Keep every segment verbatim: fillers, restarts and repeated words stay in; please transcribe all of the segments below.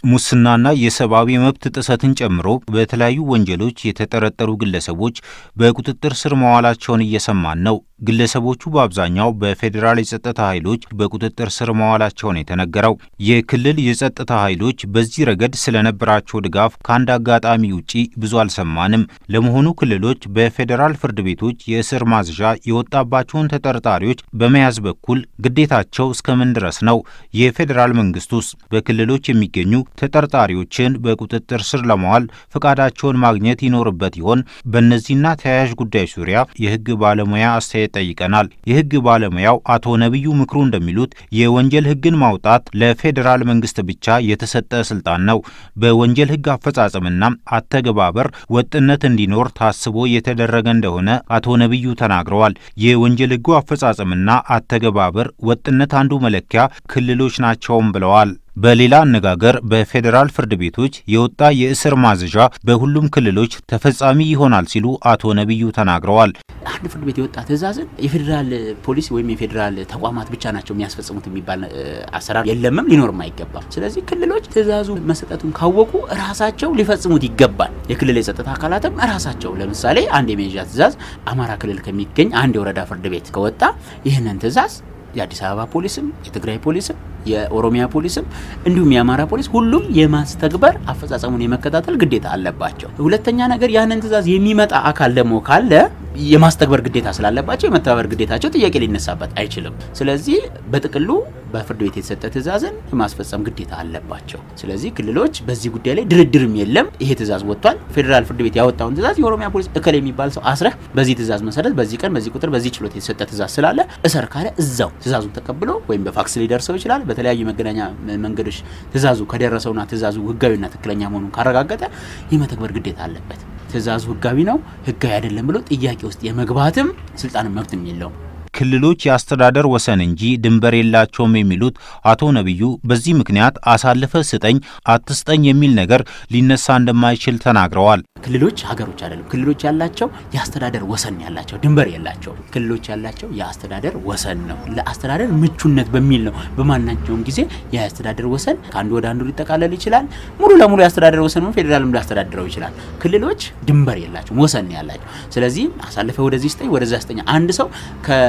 ሙስናና የሰብአዊ መብት ጥሰትን ጨምሮ በተለያዩ ወንጀሎች የተጠረጠሩ ግለሰቦች በቁጥጥር ስር መዋላቸውን እየሰማን ነው። ግለሰቦቹ በአብዛኛው በፌዴራል የጸጥታ ኃይሎች በቁጥጥር ስር መዋላቸውን የተነገረው የክልል የጸጥታ ኃይሎች በዚህ ረገድ ስለነበራቸው ድጋፍ ከአንድ አጋጣሚ ውጪ ብዙ አልሰማንም። ለመሆኑ ክልሎች በፌዴራል ፍርድ ቤቶች የእስር ማዘዣ የወጣባቸውን ተጠርጣሪዎች በመያዝ በኩል ግዴታቸው እስከምን ድረስ ነው? የፌዴራል መንግስቱስ በክልሎች የሚገኙ ተጠርጣሪዎችን በቁጥጥር ስር ለማዋል ፈቃዳቸውን ማግኘት ይኖርበት ይሆን? በእነዚህና ተያያዥ ጉዳዮች ዙሪያ የህግ ባለሙያ አስተያየት ጠይቀናል። የህግ ባለሙያው አቶ ነብዩ ምክሩ እንደሚሉት የወንጀል ህግን ማውጣት ለፌዴራል መንግስት ብቻ የተሰጠ ስልጣን ነው። በወንጀል ህግ አፈጻጸምና አተገባበር ወጥነት እንዲኖር ታስቦ የተደረገ እንደሆነ አቶ ነብዩ ተናግረዋል። የወንጀል ህጉ አፈጻጸምና አተገባበር ወጥነት አንዱ መለኪያ ክልሎች ናቸውም ብለዋል። በሌላ አነጋገር በፌዴራል ፍርድ ቤቶች የወጣ የእስር ማዘዣ በሁሉም ክልሎች ተፈጻሚ ይሆናል ሲሉ አቶ ነብዩ ተናግረዋል። አንድ ፍርድ ቤት የወጣ ትዕዛዝን የፌዴራል ፖሊስ ወይም የፌዴራል ተቋማት ብቻ ናቸው የሚያስፈጽሙት የሚባል አሰራር የለምም፣ ሊኖርም አይገባም። ስለዚህ ክልሎች ትዕዛዙ መሰጠቱን ካወቁ ራሳቸው ሊፈጽሙት ይገባል። የክልል የጸጥታ አካላትም ራሳቸው ለምሳሌ አንድ የመያዣ ትዕዛዝ አማራ ክልል ከሚገኝ አንድ የወረዳ ፍርድ ቤት ከወጣ ይህንን ትዕዛዝ የአዲስ አበባ ፖሊስም የትግራይ ፖሊስም የኦሮሚያ ፖሊስም እንዲሁም የአማራ ፖሊስ ሁሉም የማስተግበር አፈጻጸሙን የመከታተል ግዴታ አለባቸው። ሁለተኛ ነገር ያንን ትዕዛዝ የሚመጣ አካል ደግሞ ካለ የማስተግበር ግዴታ ስላለባቸው የመተባበር ግዴታቸው ጥያቄ ሊነሳበት አይችልም። ስለዚህ በጥቅሉ በፍርድ ቤት የተሰጠ ትዕዛዝን የማስፈጸም ግዴታ አለባቸው። ስለዚህ ክልሎች በዚህ ጉዳይ ላይ ድርድርም የለም። ይሄ ትዕዛዝ ወጥቷል። ፌዴራል ፍርድ ቤት ያወጣውን ትዕዛዝ የኦሮሚያ ፖሊስ እከለ የሚባል ሰው አስረህ በዚህ ትዕዛዝ መሰረት በዚህ ቀን በዚህ ቁጥር በዚህ ችሎት የተሰጠ ትዕዛዝ ስላለ እሰር ካለ እዛው ትዕዛዙን ተቀብሎ ወይም በፋክስ ሊደርሰው ይችላል። በተለያዩ መገናኛ መንገዶች ትዕዛዙ ከደረሰውና ትዕዛዙ ህጋዊና ትክክለኛ መሆኑን ካረጋገጠ የመተግበር ግዴታ አለበት። ትዕዛዙ ህጋዊ ነው ህጋዊ አይደለም ብሎ ጥያቄ ውስጥ የመግባትም ስልጣንም መብትም የለውም። ክልሎች የአስተዳደር ወሰን እንጂ ድንበር የላቸውም የሚሉት አቶ ነብዩ በዚህ ምክንያት አሳልፈ ስጠኝ አትስጠኝ የሚል ነገር ሊነሳ እንደማይችል ተናግረዋል። ክልሎች ሀገሮች አይደሉም። ክልሎች ያላቸው የአስተዳደር ወሰን ያላቸው ድንበር የላቸው። ክልሎች ያላቸው የአስተዳደር ወሰን ነው። ለአስተዳደር ምቹነት በሚል ነው በማናቸውም ጊዜ የአስተዳደር ወሰን ከአንዱ ወደ አንዱ ሊጠቃለል ይችላል። ሙሉ ለሙሉ የአስተዳደር ወሰኑን ፌዴራልም ሊያስተዳድረው ይችላል። ክልሎች ድንበር የላቸው ወሰን ያላቸው። ስለዚህ አሳልፈ ወደዚህ ስጠኝ ወደዛ ስጠኝ አንድ ሰው ከ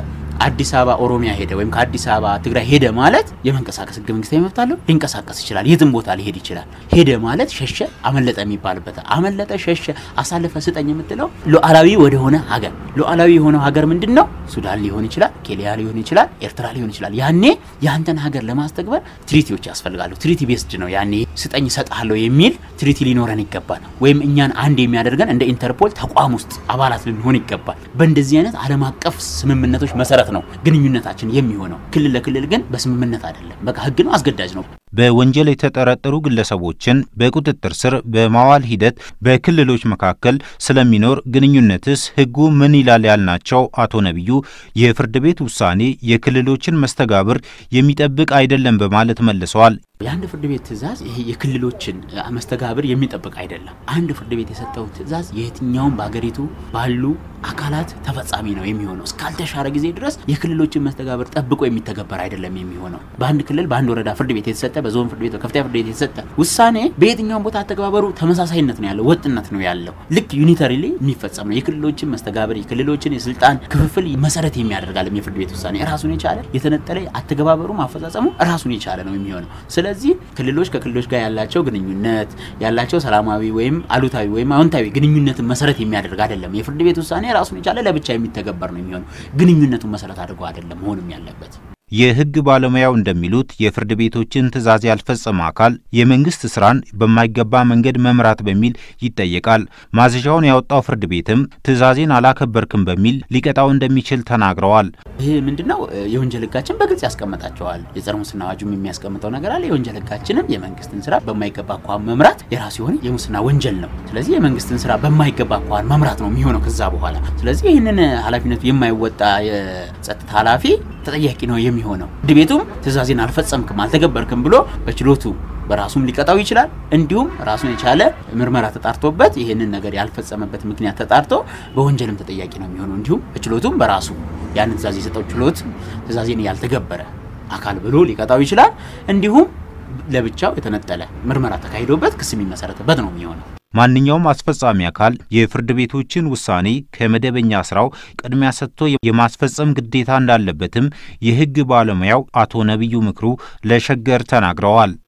አዲስ አበባ ኦሮሚያ ሄደ ወይም ከአዲስ አበባ ትግራይ ሄደ ማለት የመንቀሳቀስ ህገ መንግስታዊ መብት አለው። ሊንቀሳቀስ ይችላል። የትም ቦታ ሊሄድ ይችላል። ሄደ ማለት ሸሸ አመለጠ የሚባልበት አመለጠ ሸሸ አሳልፈ ስጠኝ የምትለው ሉዓላዊ ወደ ሆነ ሀገር ሉዓላዊ የሆነው ሀገር ምንድነው? ሱዳን ሊሆን ይችላል፣ ኬንያ ሊሆን ይችላል፣ ኤርትራ ሊሆን ይችላል። ያኔ ያንተን ሀገር ለማስተግበር ትሪቲዎች ያስፈልጋሉ። ትሪቲ ቤስድ ነው። ያኔ ስጠኝ ሰጣለሁ የሚል ትሪቲ ሊኖረን ይገባል። ወይም እኛን አንድ የሚያደርገን እንደ ኢንተርፖል ተቋም ውስጥ አባላት ልንሆን ይገባል። በእንደዚህ አይነት ዓለም አቀፍ ስምምነቶች መሰረት ነው ግንኙነታችን የሚሆነው። ክልል ለክልል ግን በስምምነት አይደለም። በቃ ህግ ነው፣ አስገዳጅ ነው። በወንጀል የተጠረጠሩ ግለሰቦችን በቁጥጥር ስር በማዋል ሂደት በክልሎች መካከል ስለሚኖር ግንኙነትስ ህጉ ምን ይላል ያልናቸው አቶ ነብዩ የፍርድ ቤት ውሳኔ የክልሎችን መስተጋብር የሚጠብቅ አይደለም በማለት መልሰዋል። የአንድ ፍርድ ቤት ትዕዛዝ ይሄ የክልሎችን መስተጋብር የሚጠብቅ አይደለም። አንድ ፍርድ ቤት የሰጠው ትዕዛዝ የትኛውም በአገሪቱ ባሉ አካላት ተፈጻሚ ነው የሚሆነው። እስካልተሻረ ጊዜ ድረስ የክልሎችን መስተጋብር ጠብቆ የሚተገበር አይደለም የሚሆነው። በአንድ ክልል በአንድ ወረዳ ፍርድ ቤት የተሰጠ በዞን ፍርድ ቤት በከፍተኛ ፍርድ ቤት የተሰጠ ውሳኔ በየትኛውም ቦታ ተግባበሩ ተመሳሳይነት ነው ያለው፣ ወጥነት ነው ያለው። ልክ ዩኒታሪሊ የሚፈጸም ነው። የክልሎችን መስተጋብር የክልሎችን የስልጣን ክፍፍል መሰረት የሚያደርጋል የፍርድ ቤት ውሳኔ ራሱን የቻለ የተነጠለ አተገባበሩ ማፈጻጸሙ ራሱን የቻለ ነው የሚሆነው። ስለዚህ ክልሎች ከክልሎች ጋር ያላቸው ግንኙነት ያላቸው ሰላማዊ ወይም አሉታዊ ወይም አዎንታዊ ግንኙነትን መሰረት የሚያደርግ አይደለም። የፍርድ ቤት ውሳኔ ራሱን የቻለ ለብቻ የሚተገበር ነው የሚሆነው። ግንኙነቱን መሰረት አድርጎ አይደለም መሆንም ያለበት። የህግ ባለሙያው እንደሚሉት የፍርድ ቤቶችን ትዕዛዝ ያልፈጸመ አካል የመንግስት ስራን በማይገባ መንገድ መምራት በሚል ይጠየቃል። ማዘዣውን ያወጣው ፍርድ ቤትም ትዕዛዜን አላከበርክም በሚል ሊቀጣው እንደሚችል ተናግረዋል። ይሄ ምንድነው? የወንጀል ህጋችን በግልጽ ያስቀምጣቸዋል። የጸረ ሙስና አዋጁም የሚያስቀምጠው ነገር አለ። የወንጀል ህጋችንም የመንግስትን ስራ በማይገባ አኳኋን መምራት የራሱ የሆነ የሙስና ወንጀል ነው። ስለዚህ የመንግስትን ስራ በማይገባ አኳኋን መምራት ነው የሚሆነው ከዛ በኋላ። ስለዚህ ይሄንን ኃላፊነቱ የማይወጣ የጸጥታ ኃላፊ ተጠያቂ ነው የሚሆነው። ፍርድ ቤቱም ትዕዛዜን አልፈጸምክም አልተገበርክም ብሎ በችሎቱ በራሱም ሊቀጣው ይችላል። እንዲሁም ራሱን የቻለ ምርመራ ተጣርቶበት ይሄንን ነገር ያልፈጸመበት ምክንያት ተጣርቶ በወንጀልም ተጠያቂ ነው የሚሆነው። እንዲሁም በችሎቱም በራሱ ያንን ትዕዛዝ የሰጠው ችሎት ትዕዛዜን ያልተገበረ አካል ብሎ ሊቀጣው ይችላል። እንዲሁም ለብቻው የተነጠለ ምርመራ ተካሂዶበት ክስ የሚመሰረተበት ነው የሚሆነው። ማንኛውም አስፈጻሚ አካል የፍርድ ቤቶችን ውሳኔ ከመደበኛ ስራው ቅድሚያ ሰጥቶ የማስፈጸም ግዴታ እንዳለበትም የህግ ባለሙያው አቶ ነብዩ ምክሩ ለሸገር ተናግረዋል።